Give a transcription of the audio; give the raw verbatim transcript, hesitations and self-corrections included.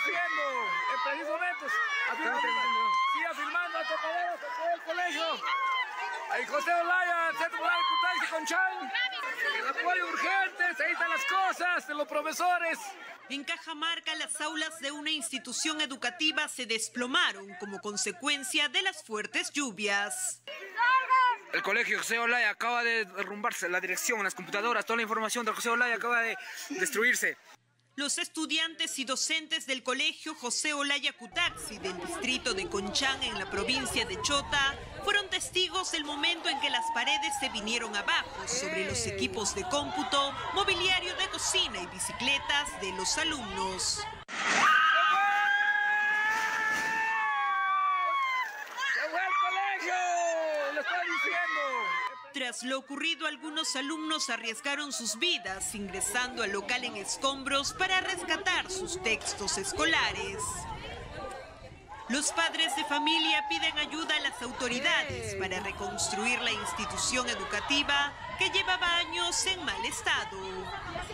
diciendo en precisos momentos. Afirma, afirma, sigue afirmando a Topaderos, a todo el colegio. Ahí José Olaya, Centro Moral de Cutaix y Conchán. El apoyo urgente, se están las cosas de los profesores. En Cajamarca, las aulas de una institución educativa se desplomaron como consecuencia de las fuertes lluvias. El colegio José Olaya acaba de derrumbarse, la dirección, las computadoras, toda la información del José Olaya acaba de destruirse. Los estudiantes y docentes del colegio José Olaya Cutaxi del distrito de Conchán en la provincia de Chota fueron testigos del momento en que las paredes se vinieron abajo sobre los equipos de cómputo, mobiliario de cocina y bicicletas de los alumnos. Tras lo ocurrido, algunos alumnos arriesgaron sus vidas ingresando al local en escombros para rescatar sus textos escolares. Los padres de familia piden ayuda a las autoridades para reconstruir la institución educativa que llevaba años en mal estado.